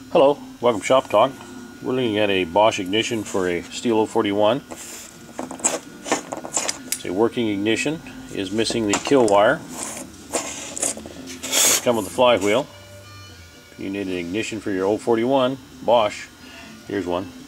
Hello, welcome to Shop Talk. We're looking at a Bosch ignition for a Stihl 041. It's a working ignition. Is missing the kill wire. It's come with the flywheel. If you need an ignition for your 041 Bosch, here's one.